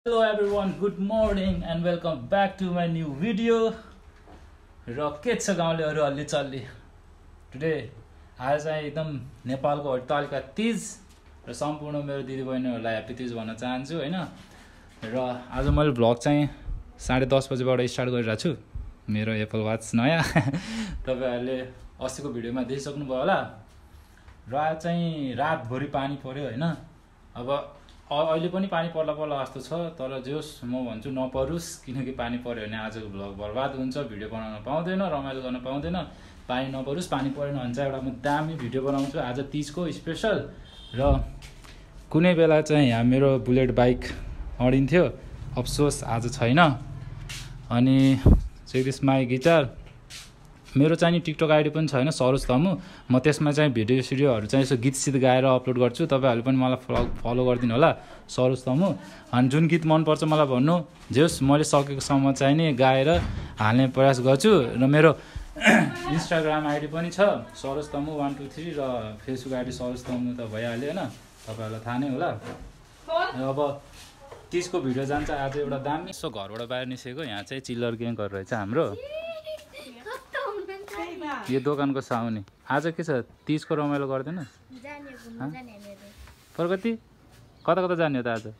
Hello everyone, good morning and welcome back to my new video. र के छ गाउँलेहरु अलि चल्ली टुडे आज चाहिँ एकदम नेपालको हडतालका तीज र सम्पूर्ण मेरो दिदीबहिनीहरुलाई ह्यापी तीज भन्न चाहन्छु हैन। र आज मैले भ्लग चाहिँ 10:30 बजेबाट स्टार्ट गरिरहेको छु। मेरो एप्पल वाच नयाँ तपाईहरुले अस्तिको भिडियोमा देखिसक्नु भयो होला। र आज चाहिँ रातभरि पानी पर्यो हैन। अब अहिले पनि पानी पर्ला जस्तो छ, तर जोस म भन्छु नपरोस्, किनकि पानी पर्यो भने आजको भ्लग बर्बाद हुन्छ, भिडियो बनाउन पाउँदैन, रमाइलो गर्न पाउँदैन। पानी नपरोस्, पानी परेन भने चाहिँ एउटा म दामी भिडियो बनाउँछु आज तीजको स्पेशल। र कुनै बेला चाहिँ यहाँ मेरो बुलेट बाइक अडिन्थ्यो, अफसोस आज छैन। अनि चेक माई गिटार मेरो चाहिँ टिकटक आइडी पनि छैन, सरोज तमु। म त्यसमा चाहिँ भिडियोहरु चाहिँ यसो गीत सित गाएर अपलोड गर्छु। तपाईहरुले पनि मलाई फलो गरिदिनु होला, सरोज तमु। अनि जुन गीत मन पर्छ मलाई भन्नु, जेस मैले सकेकोसम्म चाहिँ नि गाएर हाल्ने प्रयास गर्छु। र मेरो इन्स्टाग्राम आइडी पनि छ सरोज तमु 123 र फेसबुक आइडी सरोज तमु त भइहाल्यो हैन, तपाईहरुलाई थाहा नै होला। अब तीजको भिडियो जान्छ आज एउटा दामी। यसो घरबाट बाहिर निस्केको, यहाँ चाहिँ चिल्लर ग्याङ गरेर रहेछ हाम्रो। यो दोकानको साउनी आज के छ, तीजको रमाइलो गर्दैन? प्रगति कता कता जाने हो त आज?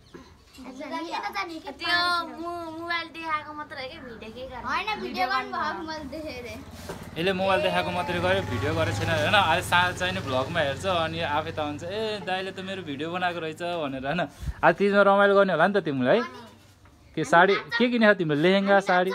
यसले मोबाइल देखाएको मात्रै गर्यो, भिडियो गरेको छैन हैन। अहिले साँझ चाहिँ नि भ्लगमा हेर्छ अनि आफै त हुन्छ ए दाइले त मेरो भिडियो बनाएको रहेछ भनेर हैन। आज तीजमा रमाइलो गर्ने होला नि त तिमीलाई। के साडी के किनेछ तिम्रो? लेहेंगा साडी?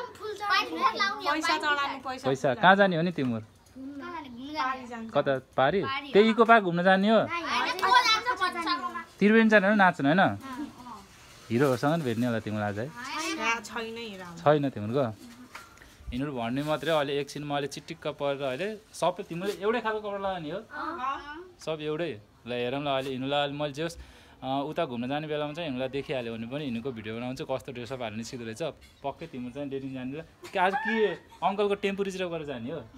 पैसा कहाँ जाने हो नि तिम्रो? कता पारी? त्यही इको पार्क घुम्न जाने हो? त्रिवेणी जाने हो नाच्नु हैन? हिरोहरूसँग भेट्ने होला तिमीलाई आज है? छैन तिम्रो? यिनीहरू भन्ने मात्रै। अहिले एकछिन मैले चिटिक्क परेर अहिले सबै तिमीले एउटै खालको कपडा लगाउने हो? सब एउटै? ल हेरौँ ल। अहिले हिँड्नुलाई मैले जोस् उता घुम्न जाने बेलामा चाहिँ हिँड्नुलाई देखिहाल्यो भने पनि हिँड्नुको भिडियो बनाउँछु, कस्तो ड्रेसअप हाल्ने निस्किँदो रहेछ। पक्कै तिम्रो चाहिँ डेटिङ जाने कि आज के अङ्कलको टेम्पो रिजर्भ गरेर जाने हो?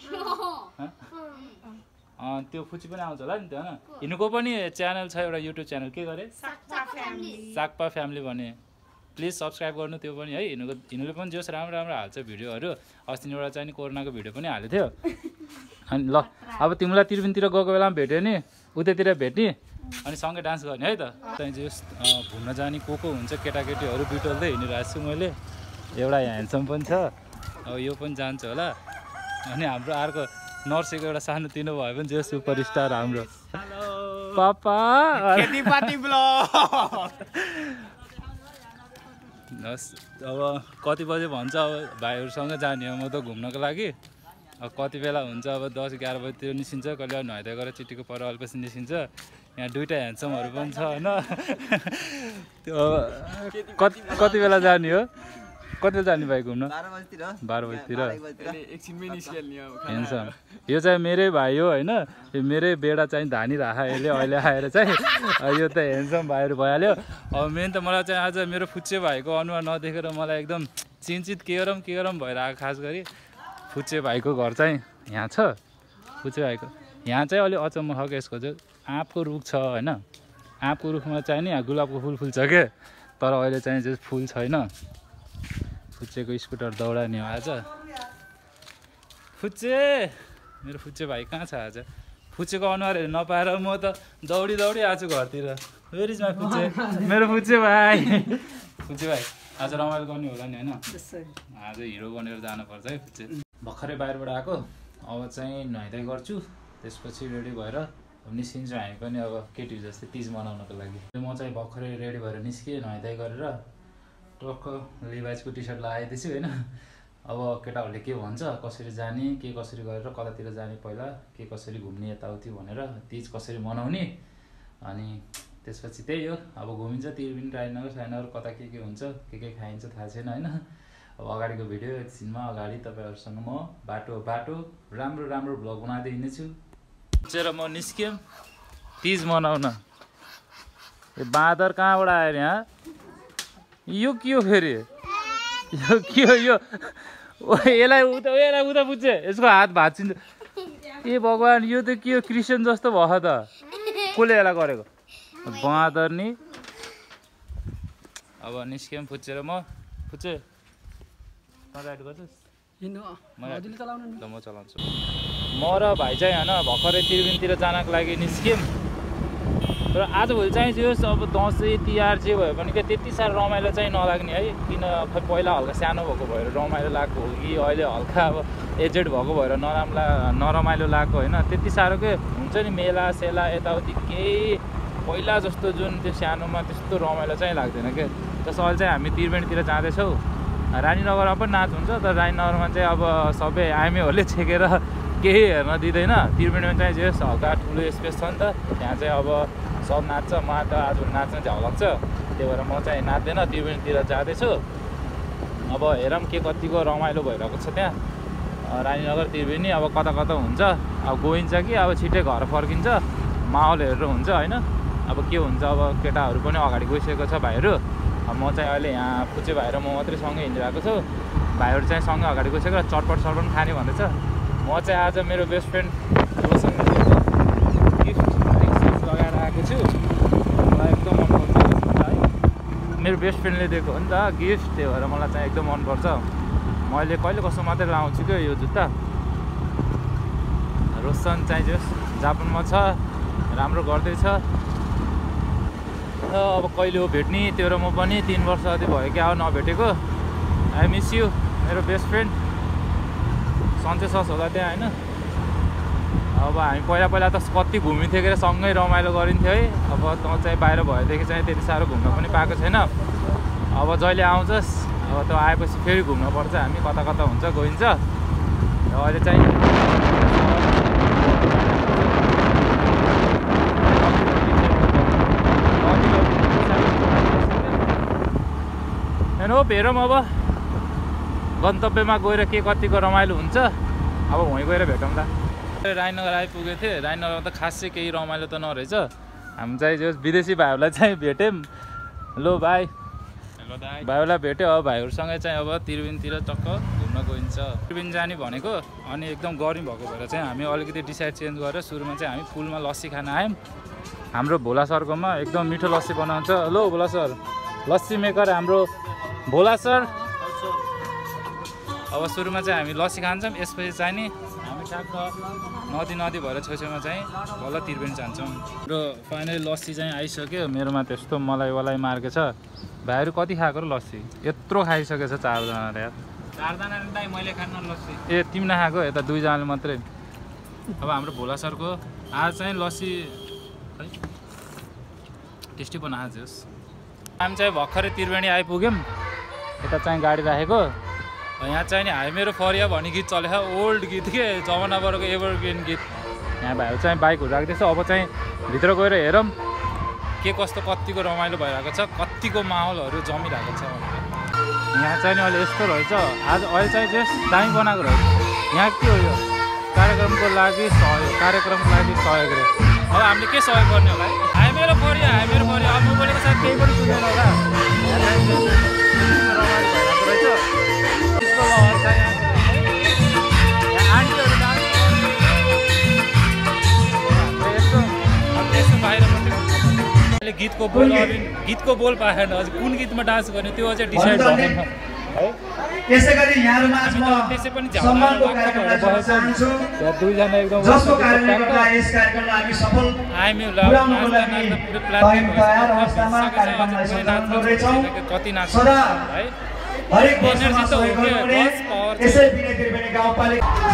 त्यो फुची पनि आउँछ होला नि त हैन। हिँड्नुको पनि च्यानल छ एउटा युट्युब च्यानल, के गरे? साक्पा फ्यामिली भने। प्लिज सब्सक्राइब गर्नु त्यो पनि है। हिँड्नुले पनि जोस् राम्रो राम्रो हाल्छ भिडियोहरू। अस्ति एउटा चाहिँ नि कोरोनाको भिडियो पनि हालेको थियो। अनि ल अब तिमीलाई त्रिवेणीतिर गएको बेलामा भेट्यो नि, उतैतिर भेट्ने अनि सँगै डान्स गर्ने है त। चाहिँ जोस् घुम्न जाने को हुन्छ केटाकेटीहरू बिटोल्दै हिँडिरहेको छु मैले। एउटा ह्यान्डसम पनि छ, अब यो पनि जान्छ होला। अनि हाम्रो अर्को नर्सेको एउटा सानो तिनो भयो भने जो सुपर स्टार हाम्रो पापा खेतीपाती ब्लग। अब कति बजे भन्छ अब भाइहरूसँग जाने हो म त घुम्नको लागि। अब कति बेला हुन्छ, अब 10-11 बजीतिर निस्किन्छ, कहिले नुहाइदै गरेर चिटिको पर अल्पसी निस्किन्छ। यहाँ दुईटा ह्यान्डसमहरू पनि छ हैन। त्यो कति बेला जाने हो? कति बेला जाने भाइ घुम्न? 12 बजीतिर एकछिनमै निस्किहाल्ने अब ह्यान्डसम। यो चाहिँ मेरै भाइ हो हैन, यो मेरै बेडा चाहिँ धानी राखा यसले अहिले आएर चाहिँ। यो त ह्यान्डसम भाइहरू भइहाल्यो। अब मेन त मलाई चाहिँ आज मेरो फुच्चे भाइको अनुहार नदेखेर मलाई एकदम चिन्तित के गरम भइरहेको। खास गरी फुच्चे भाइको घर चाहिँ यहाँ छ। फुच्चे भाइको यहाँ चाहिँ अलि अचम्म खालको यसको चाहिँ आँपको रुख छ हैन। आँपको रुखमा चाहिँ नि गुलाबको फुल फुल्छ के, तर अहिले चाहिँ जो फुल छैन। फुच्चेको स्कुटर दौडाने हो आज। फुच्चे मेरो फुच्चे भाइ कहाँ छ आज? फुच्चेको अनुहार हेर्नु नपाएर म त दौडी आएको छु घरतिर। वेयर इज माई फुच्चे? मेरो फुच्चे भाइ। फुच्चे भाइ आज रमाइलो गर्ने होला नि हैन? आज हिरो बनेर जानुपर्छ है फुच्चे। भर्खरै बाहिरबाट आएको, अब चाहिँ नुहाइदै गर्छु, त्यसपछि रेडी भएर अब निस्किन्छु हामी पनि अब केटी जस्तै तीज मनाउनको लागि। म चाहिँ भर्खरै रेडी भएर निस्केँ नुहाइदै गरेर। टक्क लिभाइजको टी सर्ट लगाइदिएछु हैन। अब केटाहरूले के भन्छ, कसरी जाने, के कसरी गरेर कतातिर जाने, पहिला के कसरी घुम्ने यताउति भनेर, तीज कसरी मनाउने। अनि त्यसपछि त्यही हो, अब घुमिन्छ त्रिवेणी राजनगर कता के हुन्छ, के खाइन्छ थाहा छैन हैन। अब अगाडिको भिडियो एकछिनमा अगाडि तपाईहरुसँग म बाटो राम्रो भ्लग बनाउँदै हिँड्नेछु। चेर म निस्केँ तीज मनाउन। यो बाँदर कहाँबाट आयो यहाँ? यो के हो फेरि? यो के हो यो? यसलाई उता बुझ्छ, यसको हात भाँचिन्छ। ए भगवान्, यो त के हो, क्रिस्चियन जस्तो भयो त। कसले यसलाई गरेको? बाँदर नि अब निस्क्यौँ फुच्चेर म फुच्चे म राइड गर्छस् ल म चलाउँछु म र भाइ चाहिँ होइन भर्खरै त्रिवेणीतिर जानको लागि निस्क्यौँ तर आजभोलि चाहिँ जे होस् अब दसैँ तिहार जे भयो भने क्या त्यति साह्रो रमाइलो चाहिँ नलाग्ने है किन खै पहिला हल्का सानो भएको भएर रमाइलो लागेको हो कि अहिले हल्का अब एजेड भएको भएर नरमाइलो लागेको होइन त्यति साह्रो के हुन्छ नि मेला सेला यताउति केही पहिला जस्तो जुन त्यो सानोमा त्यस्तो रमाइलो चाहिँ लाग्दैन क्या जस्तो अहिले चाहिँ हामी त्रिवेणीतिर जाँदैछौँ रानीनगरमा पनि नाच हुन्छ तर रानीनगरमा चाहिँ अब सबै आइमेहरूले छेकेर केही हेर्न दिँदैन त्रिवेणीमा चाहिँ जे होस् हल्का ठुलो स्पेस छ नि त त्यहाँ चाहिँ अब सब नाच्छ म त आज नाच्न झ्याउ लाग्छ त्यही भएर म चाहिँ नाच्दैन त्रिवेणीतिर जाँदैछु अब हेरौँ के कतिको रमाइलो भइरहेको छ त्यहाँ रानीनगर त्रिवेणी अब कता कता हुन्छ अब गइन्छ कि अब छिट्टै घर फर्किन्छ माहौल हेरेर हुन्छ होइन अब के हुन्छ अब केटाहरू पनि अगाडि गइसकेको छ भाइहरू अब म चाहिँ अहिले यहाँ फुच्चे भाइ र म मात्रै सँगै हिँडिरहेको छु भाइहरू चाहिँ सँगै अगाडि गइसकेर चटपट खाने भन्दैछ म चाहिँ आज मेरो बेस्ट फ्रेन्ड रोसँग गिफ्ट लगाएर आएको छु मलाई एकदम मनपर्छ है मेरो बेस्ट फ्रेन्डले दिएको हो नि त गिफ्ट त्यही भएर मलाई चाहिँ एकदम मनपर्छ मैले कहिले कस्तो मात्रै लाउँछु क्या यो जुत्ता रोशन चाहिँ जस जापानमा छ राम्रो गर्दैछ अब कहिले हो भेट्ने त्यो र म पनि 3 वर्ष जति भयो क्या नभेटेको आई मिस यु मेरो बेस्ट फ्रेन्ड सन्चै सस होला त्यहाँ होइन अब हामी पहिला त कति घुमिन्थ्यो के सँगै रमाइलो गरिन्थ्यो है अब त चाहिँ बाहिर भएदेखि चाहिँ त्यति साह्रो घुम्न पनि पाएको छैन अब जहिले आउँछस् अब त आएपछि फेरि घुम्नुपर्छ हामी कता कता हुन्छ गइन्छ अहिले चाहिँ हेरौँ अब गन्तव्यमा गएर के कतिको रमाइलो हुन्छ अब वहीँ गएर भेटौँला रानीनगर आइपुगेको थिएँ रानीनगरमा त खासै केही रमाइलो त नरहेछ हामी चाहिँ जो विदेशी भाइहरूलाई चाहिँ भेट्यौँ लो भाइ भाइहरूलाई भेट्यो अब भाइहरूसँगै चाहिँ अब त्रिवेणीतिर टक्क घुम्न गइन्छ त्रिवेणी जाने भनेको अनि एकदम गर्मी भएको भएर चाहिँ हामी अलिकति डिसाइड चेन्ज गरेर सुरुमा चाहिँ हामी पुलमा लस्सी खान आयौँ हाम्रो भोला सरकोमा एकदम मिठो लस्सी बनाउँछ लो भोला सर लस्सी मेकर हाम्रो भोला सर अब सुरुमा चाहिँ हामी लस्सी खान्छौँ यसपछि चाहिँ नि हामी ठ्याक्क नदी भएर छेउछेउमा चाहिँ बल्ल त्रिवेणी जान्छौँ र फाइनली लस्सी चाहिँ आइसक्यो मेरोमा त्यस्तो मलाई मार्केछ भाइहरू कति खाएको र लस्सी यत्रो खाइसकेछ 4 जनाले यार 4 जनाले दाइ मैले खान्न लस्सी ए तिमी नखाएको यता 2 जनाले मात्रै अब हाम्रो भोला सरको आज चाहिँ लस्सी खै टेस्टी बनाएछस् हामी चाहिँ भर्खरै त्रिवेणी आइपुग्यौँ यता चाहिँ गाडी राखेको यहाँ चाहिँ नि हाई मेरो फरिया भन्ने गीत चलेको ओल्ड गीत के जमानाभरको एभरग्रिन गीत यहाँ भाइहरू चाहिँ बाइकहरू राख्दैछ अब चाहिँ भित्र गएर हेरौँ के कस्तो कतिको रमाइलो भइरहेको छ कतिको माहौलहरू जमिरहेको छ यहाँ चाहिँ नि अहिले यस्तो रहेछ आज अहिले चाहिँ जस्ट दामी बनाएको रहेछ यहाँ के हो यो कार्यक्रमको लागि सहयोग रे अब हामीले के सहयोग गर्ने होला है हाई मेरो फरिया अब म बोलेको साथ केही पनि सुन्दैन होला रमाइलो भइरहेको रहेछ गीतको बोल पाएन अझ कुन गीतमा डान्स गर्ने त्यो अझै डिसाइड भएन है त्यसै गरी यहाँहरुमा आज म त्यसै पनि सम्मानको कार्यक्रमलाई जोड्न चाहन्छु दुई जना एकदम जसको कारणले गर्दा यस कार्यक्रमलाई हामी सफल पुर्याउनको लागि तयार अवस्थामा कार्यक्रमलाई सञ्चालन गर्दैछौँ कति नाच्छ सदा है हरेक वर्षमा सहयोग गर्नुहुने यसै बिना त्रिवेणी गाउँपालिका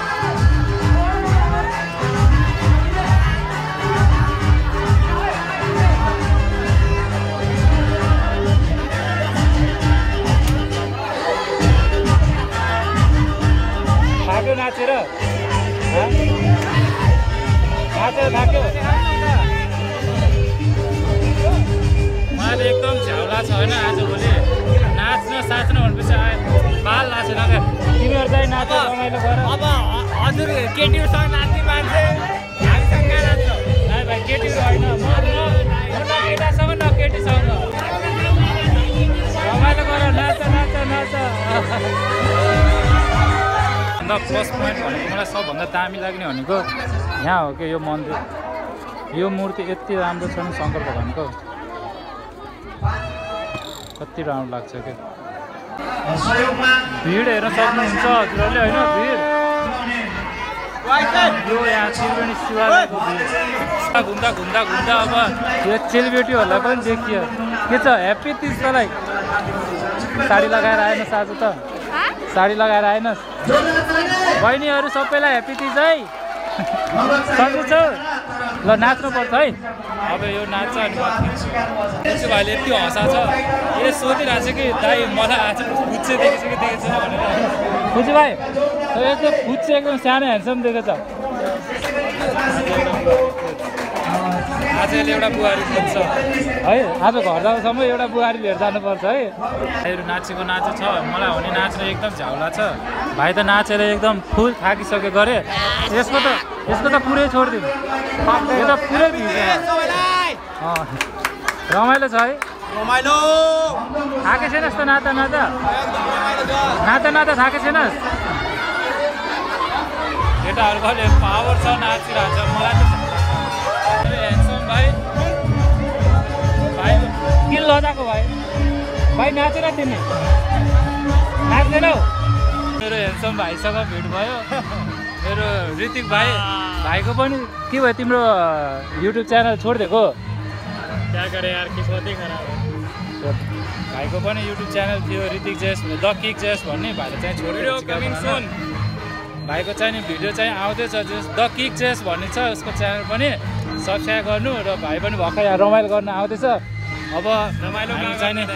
नाचेर थाक्यो उहाँले एकदम झ्याउला छ होइन आजभोलि नाच्न साच्न भनेपछि आयो बाल नाचेन क्या तिमीहरू चाहिँ नाच रमाइलो गर अब हजुर केटीहरूसँग नाच्ने मान्छे हामीसँग नाच्छ भाइ केटीहरू होइन म न केटासँग न केटीसँग रमाइलो गर नाच फर्स्ट पोइन्ट भनेको मलाई सबभन्दा दामी लाग्ने भनेको यहाँ हो कि यो मन्दिर यो मूर्ति यति राम्रो छ नि शङ्कर भगवानको कति राम्रो लाग्छ क्या सहयोगमा भिड हेर्न सक्नुहुन्छ हजुरहरूले होइन भिड यो यहाँ त्रिवेणी शिवालयको भिड घुम्दा घुम्दा घुम्दा अब यो चेलीबेटीहरूलाई पनि देखियो के छ ह्याप्पी तिज तँलाई साडी लगाएर आएनस् आज त साडी लगाएर आएनस् बहिनीहरू सबैलाई ह्याप्पी तिज है सक्दैछौ ल नाच्नुपर्छ है अब यो नाच्छ अनि म खिच्छु भाइले यति हँसा छ यो सोधिरहेको छ कि दाइ मलाई आज फुच्चे देखेछ कि देखेको छैन भनेर फुच्चे भाइ यस्तो फुच्चे एकदम सानो ह्यान्डसम देखेछ आज यसले एउटा बुहारी खोज्छ है आज घर जाउँसम्म एउटा बुहारी लिएर जानुपर्छ है भाइहरू नाचेको नाचो छ मलाई हुने नाच्न एकदम झ्याउला छ भाइ त नाचेर एकदम फुल थाकिसक्यो गरे यसको त पुरै छोडिदिउँ यो त पुरै भिज्यो रमाइलो छ है रमाइलो थाके छैनस् त नाता नाता नाता नाता थाके छैनस् केटाहरूको अहिले पावर छ नाचिरहेको छ मलाई त ह्यान्डसम भाइ भाइ किन लजाको भाइ नाचेर तिमी नाच्दैनौ मेरो ह्यान्डसम भाइसँग भेट भयो मेरो ऋतिक भाइको पनि के भयो तिम्रो युट्युब च्यानल छोडिदिएको क्या गरे यार किस्मतै खराब भाइको पनि युट्युब च्यानल थियो ऋतिक जेस द किक जेस भन्ने भाइले चाहिँ छोडिदिएको भाइको चाहिँ नि भिडियो चाहिँ आउँदैछ द किक जेस भन्ने छ उसको च्यानल पनि सब्सक्राइब गर्नु र भाइ पनि भर्खर यहाँ रमाइलो गर्न आउँदैछ अब रमाइलो चाहिँ नि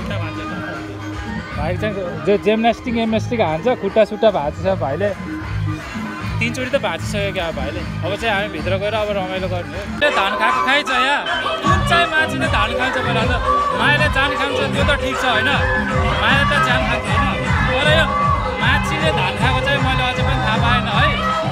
भाइ चाहिँ जो जिम्नास्टिक हान्छ खुट्टा सुट्टा भाँच्छ भाइले 3 चोटि त भाँचिसक्यो क्या भाइले अब चाहिँ हामी भित्र गएर अब रमाइलो गर्ने धान खाएको खाइन्छ यहाँ कुन चाहिँ मान्छेले धान खान्छ पहिला त मायाले जान खान्छ त्यो त ठिक छ होइन मायाले त जान खान्छ होइन तर यो मान्छेले धान खाएको चाहिँ मैले अझै पनि थाहा पाएन है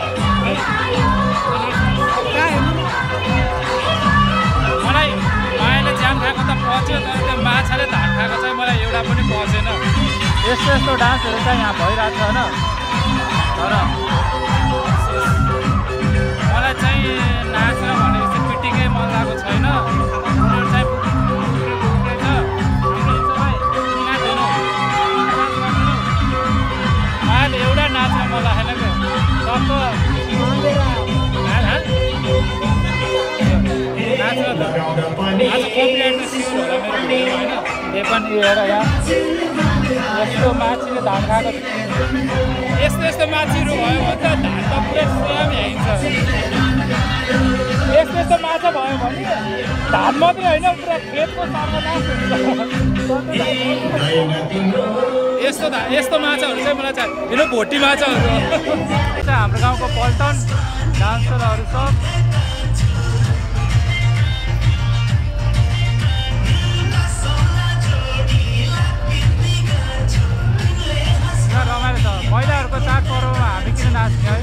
मलाई मायाले ज्यान खाएको त पच्यो तर त्यो माछाले धान खाएको चाहिँ मलाई एउटा पनि पचेन यस्तो डान्सहरू चाहिँ यहाँ भइरहेको छ होइन तर मलाई चाहिँ नाच्न भनेपछि पिटिकै मन लागेको छैन उनीहरू चाहिँ मायाले एउटा नाच्न मन लागेन क्या सबको आज कम्प्लिटमा सिउर होला मेरो भिडियो होइन त्यही पनि हेर यहाँ यस्तो माछीले धान खाएको यस्तो माछीहरू भयो भने त धान त पुरै स्वयं हिँड्छ यस्तो माछा भयो भने धान मात्रै होइन पुरा खेतको सर्वनाश हुन्छ यस्तो माछाहरू चाहिँ मलाई चाहिँ यो भोटी माछाहरू हाम्रो गाउँको पल्टन डान्सरहरू सब रमाइलो छ महिलाहरूको चाडपर्वमा हामी किन नाच्ने है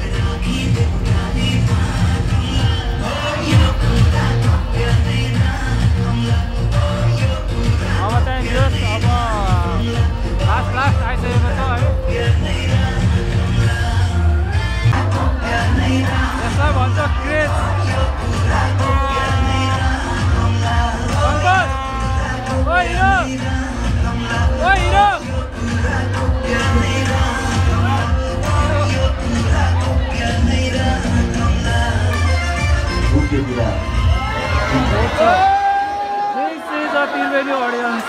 अब चाहिँ जस अब लास्ट आइसकेको छ है यसलाई भन्छ craze oh hero This is a Teej audience.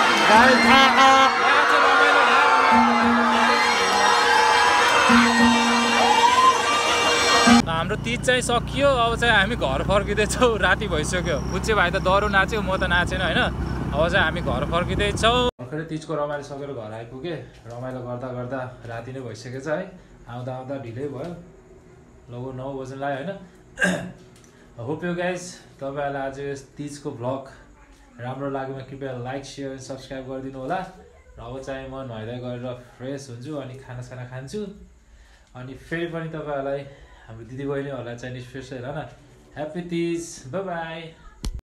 हाम्रो तीज चाहिँ सकियो अब चाहिँ हामी घर फर्किँदैछौँ राति भइसक्यो फुच्चे भाइ त दह्रो नाच्यो म त नाचेन होइन अब चाहिँ हामी घर फर्किँदैछौँ भर्खरै तीजको रमाइलो सकेर घर आइपुगेँ रमाइलो गर्दा गर्दा राति नै भइसकेछ है आउँदा आउँदा ढिलै भयो लगभग 9 बज्न लाग्यो होइन होप यु गाइज तपाईहरुलाई आज यस तीजको भ्लग राम्रो लागेमा कृपया लाइक शेयर सब्स्क्राइब गरिदिनु होला र अब चाहिँ म नुहाइदै गरेर फ्रेस हुन्छु अनि खाना खान्छु अनि फेरि पनि तपाईहरुलाई हाम्रो दिदी बहिनीहरुलाई चाहिँ स्पेशल हैन ह्यापी तीज बाइ बाइ